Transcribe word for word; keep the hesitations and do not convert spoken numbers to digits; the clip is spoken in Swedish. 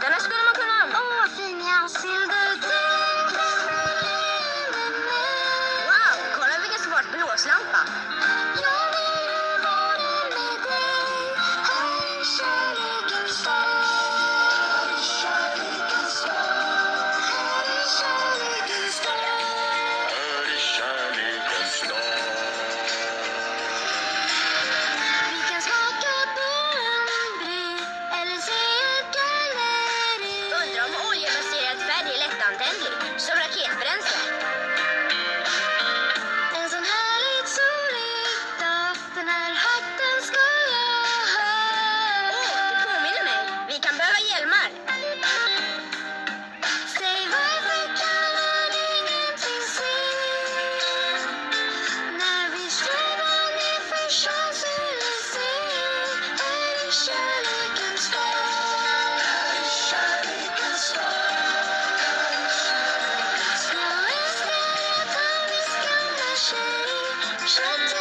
Den här skulle man kunna använda. Åh, fin jag ser det. Wow, kolla vilken svart blåslampa. Jag vill vara med dig. Här är kärlekens stad. Här är kärlekens stad. Här är kärlekens stad. Här är kärlekens stad. Vi kan smaka på en bry eller se ett galleri. Undrar om oljebaserad färg är lättantändlig, som raketbränsle. En sån härligt solig dag. Den här hatten ska jag ha. Åh, det påminner mig. Vi kan behöva hjälmar. Säg varför kan man ingenting se? När vi strävar nerför Champs-Élysées. Här är kärlekens stad. Här är kärlekens stad. Jag älskar att ha min gamla tjej.